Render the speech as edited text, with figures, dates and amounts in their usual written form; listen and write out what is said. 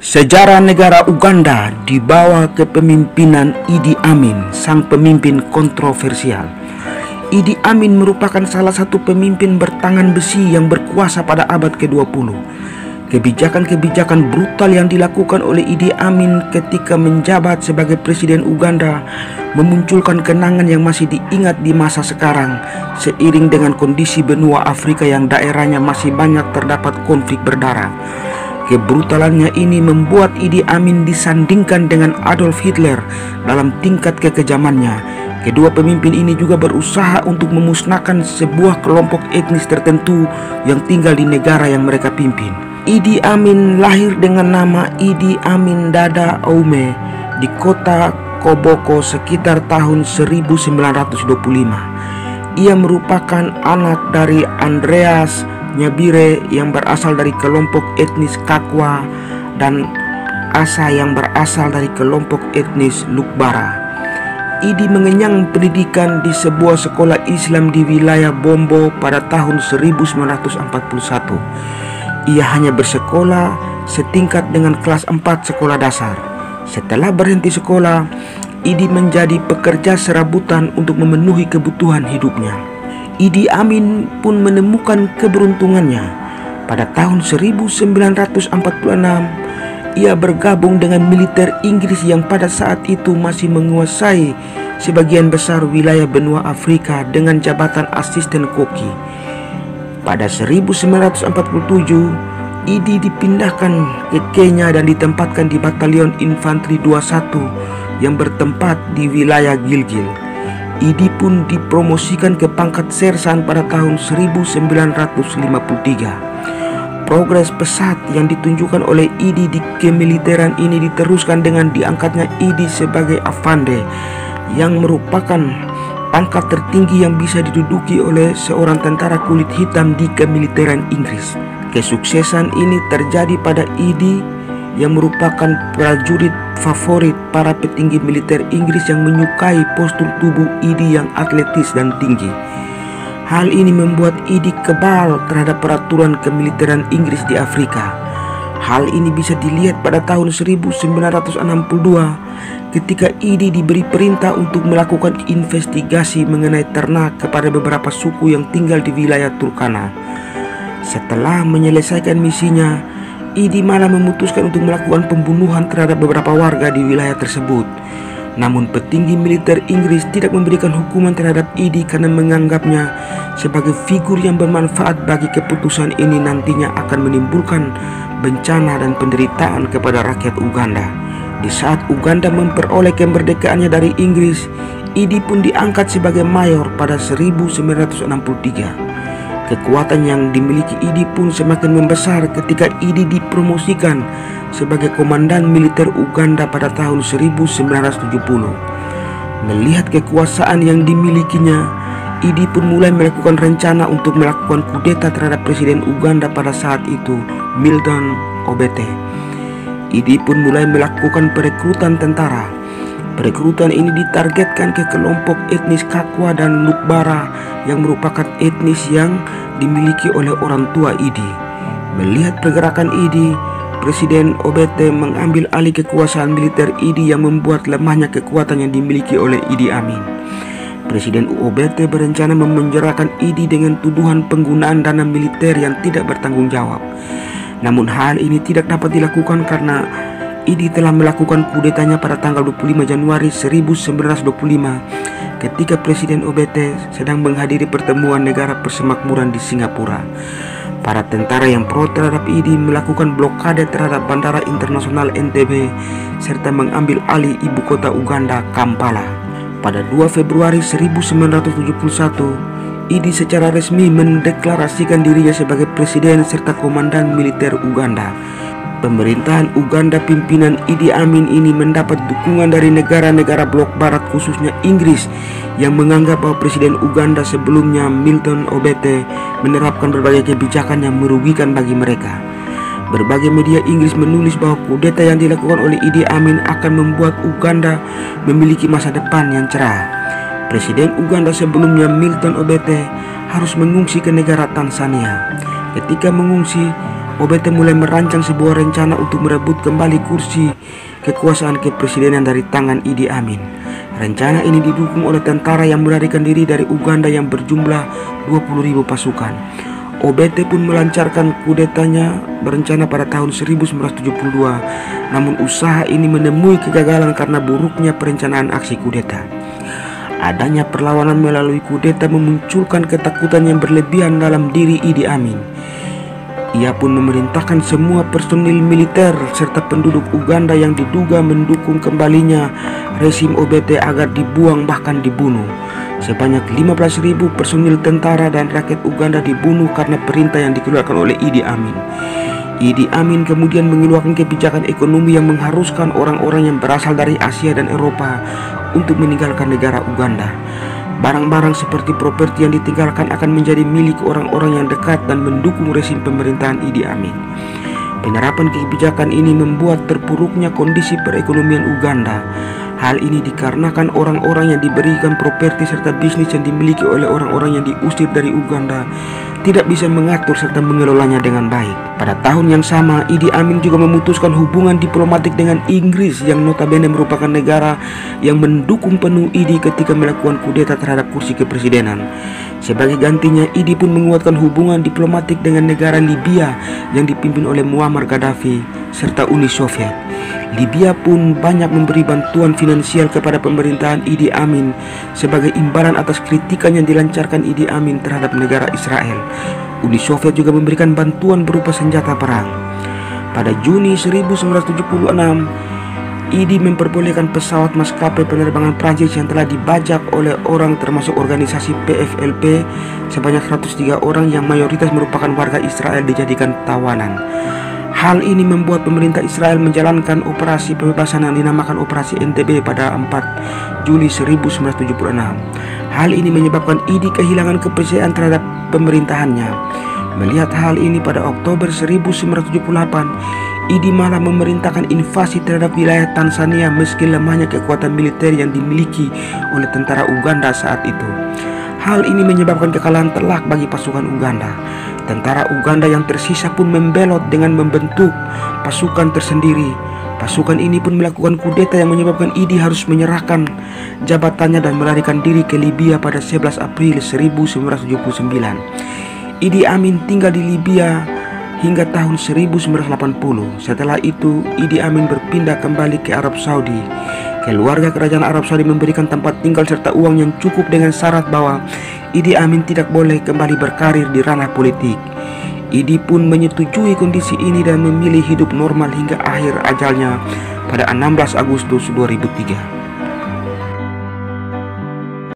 Sejarah negara Uganda di bawah kepemimpinan Idi Amin, sang pemimpin kontroversial. Idi Amin merupakan salah satu pemimpin bertangan besi yang berkuasa pada abad ke-20. Kebijakan-kebijakan brutal yang dilakukan oleh Idi Amin ketika menjabat sebagai presiden Uganda memunculkan kenangan yang masih diingat di masa sekarang, seiring dengan kondisi benua Afrika yang daerahnya masih banyak terdapat konflik berdarah. Kebrutalannya ini membuat Idi Amin disandingkan dengan Adolf Hitler dalam tingkat kekejamannya. Kedua pemimpin ini juga berusaha untuk memusnahkan sebuah kelompok etnis tertentu yang tinggal di negara yang mereka pimpin. Idi Amin lahir dengan nama Idi Amin Dada Oume di kota Koboko sekitar tahun 1925. Ia merupakan anak dari Andreas Nyabire yang berasal dari kelompok etnis Kakwa dan Asa yang berasal dari kelompok etnis Lukbara. Idi mengenyang pendidikan di sebuah sekolah Islam di wilayah Bombo pada tahun 1941. Ia hanya bersekolah setingkat dengan kelas 4 sekolah dasar. Setelah berhenti sekolah, Idi menjadi pekerja serabutan untuk memenuhi kebutuhan hidupnya. Idi Amin pun menemukan keberuntungannya. Pada tahun 1946, ia bergabung dengan militer Inggris yang pada saat itu masih menguasai sebagian besar wilayah benua Afrika dengan jabatan asisten koki. Pada 1947, Idi dipindahkan ke Kenya dan ditempatkan di Batalion Infanteri 21 yang bertempat di wilayah Gilgil. Idi pun dipromosikan ke pangkat sersan pada tahun 1953. Progres pesat yang ditunjukkan oleh Idi di kemiliteran ini diteruskan dengan diangkatnya Idi sebagai Afande, yang merupakan pangkat tertinggi yang bisa diduduki oleh seorang tentara kulit hitam di kemiliteran Inggris. Kesuksesan ini terjadi pada Idi yang merupakan prajurit favorit para petinggi militer Inggris yang menyukai postur tubuh Idi yang atletis dan tinggi. Hal ini membuat Idi kebal terhadap peraturan kemiliteran Inggris di Afrika. Hal ini bisa dilihat pada tahun 1962 ketika Idi diberi perintah untuk melakukan investigasi mengenai ternak kepada beberapa suku yang tinggal di wilayah Turkana. Setelah menyelesaikan misinya, Idi malah memutuskan untuk melakukan pembunuhan terhadap beberapa warga di wilayah tersebut. Namun petinggi militer Inggris tidak memberikan hukuman terhadap Idi karena menganggapnya sebagai figur yang bermanfaat bagi keputusan ini nantinya akan menimbulkan bencana dan penderitaan kepada rakyat Uganda. Di saat Uganda memperoleh kemerdekaannya dari Inggris, Idi pun diangkat sebagai mayor pada 1963. Kekuatan yang dimiliki Idi pun semakin membesar ketika Idi dipromosikan sebagai komandan militer Uganda pada tahun 1970. Melihat kekuasaan yang dimilikinya, Idi pun mulai melakukan rencana untuk melakukan kudeta terhadap presiden Uganda pada saat itu, Milton Obote. Idi pun mulai melakukan perekrutan tentara. Perekrutan ini ditargetkan ke kelompok etnis Kakwa dan Lukbara yang merupakan etnis yang dimiliki oleh orang tua Idi. Melihat pergerakan Idi, Presiden Obote mengambil alih kekuasaan militer Idi yang membuat lemahnya kekuatan yang dimiliki oleh Idi Amin. Presiden Obote berencana memenjarakan Idi dengan tuduhan penggunaan dana militer yang tidak bertanggung jawab. Namun hal ini tidak dapat dilakukan karena Idi telah melakukan kudetanya pada tanggal 25 Januari 1925 ketika Presiden Obote sedang menghadiri pertemuan negara persemakmuran di Singapura. Para tentara yang pro terhadap Idi melakukan blokade terhadap Bandara Internasional Entebbe serta mengambil alih ibu kota Uganda, Kampala. Pada 2 Februari 1971, Idi secara resmi mendeklarasikan dirinya sebagai presiden serta komandan militer Uganda. Pemerintahan Uganda pimpinan Idi Amin ini mendapat dukungan dari negara-negara blok barat khususnya Inggris yang menganggap bahwa presiden Uganda sebelumnya Milton Obote menerapkan berbagai kebijakan yang merugikan bagi mereka. Berbagai media Inggris menulis bahwa kudeta yang dilakukan oleh Idi Amin akan membuat Uganda memiliki masa depan yang cerah. Presiden Uganda sebelumnya Milton Obote harus mengungsi ke negara Tanzania. Ketika mengungsi, Obote mulai merancang sebuah rencana untuk merebut kembali kursi kekuasaan kepresidenan dari tangan Idi Amin. Rencana ini didukung oleh tentara yang melarikan diri dari Uganda yang berjumlah 20.000 pasukan. Obote pun melancarkan kudetanya berencana pada tahun 1972, namun usaha ini menemui kegagalan karena buruknya perencanaan aksi kudeta. Adanya perlawanan melalui kudeta memunculkan ketakutan yang berlebihan dalam diri Idi Amin. Ia pun memerintahkan semua personil militer serta penduduk Uganda yang diduga mendukung kembalinya rezim Obote agar dibuang bahkan dibunuh. Sebanyak 15.000 personil tentara dan rakyat Uganda dibunuh karena perintah yang dikeluarkan oleh Idi Amin. Idi Amin kemudian mengeluarkan kebijakan ekonomi yang mengharuskan orang-orang yang berasal dari Asia dan Eropa untuk meninggalkan negara Uganda. Barang-barang seperti properti yang ditinggalkan akan menjadi milik orang-orang yang dekat dan mendukung rezim pemerintahan Idi Amin. Penerapan kebijakan ini membuat terpuruknya kondisi perekonomian Uganda. Hal ini dikarenakan orang-orang yang diberikan properti serta bisnis yang dimiliki oleh orang-orang yang diusir dari Uganda tidak bisa mengatur serta mengelolanya dengan baik. Pada tahun yang sama, Idi Amin juga memutuskan hubungan diplomatik dengan Inggris yang notabene merupakan negara yang mendukung penuh Idi ketika melakukan kudeta terhadap kursi kepresidenan. Sebagai gantinya, Idi pun menguatkan hubungan diplomatik dengan negara Libya yang dipimpin oleh Muammar Gaddafi serta Uni Soviet. Libya pun banyak memberi bantuan finansial kepada pemerintahan Idi Amin sebagai imbalan atas kritikan yang dilancarkan Idi Amin terhadap negara Israel. Uni Soviet juga memberikan bantuan berupa senjata perang. Pada Juni 1976, Idi memperbolehkan pesawat maskapai penerbangan Prancis yang telah dibajak oleh orang termasuk organisasi PFLP sebanyak 103 orang yang mayoritas merupakan warga Israel dijadikan tawanan. Hal ini membuat pemerintah Israel menjalankan operasi pembebasan yang dinamakan Operasi NTB pada 4 Juli 1976. Hal ini menyebabkan Idi kehilangan kepercayaan terhadap pemerintahannya. Melihat hal ini pada Oktober 1978, Idi malah memerintahkan invasi terhadap wilayah Tanzania meski lemahnya kekuatan militer yang dimiliki oleh tentara Uganda saat itu. Hal ini menyebabkan kekalahan telak bagi pasukan Uganda. Tentara Uganda yang tersisa pun membelot dengan membentuk pasukan tersendiri. Pasukan ini pun melakukan kudeta yang menyebabkan Idi harus menyerahkan jabatannya dan melarikan diri ke Libya pada 11 April 1979. Idi Amin tinggal di Libya hingga tahun 1980. Setelah itu, Idi Amin berpindah kembali ke Arab Saudi. Keluarga kerajaan Arab Saudi memberikan tempat tinggal serta uang yang cukup dengan syarat bahwa Idi Amin tidak boleh kembali berkarir di ranah politik. Idi pun menyetujui kondisi ini dan memilih hidup normal hingga akhir ajalnya pada 16 Agustus 2003.